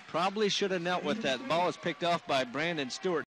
Probably should have knelt with that. The ball was picked off by Brandon Stewart.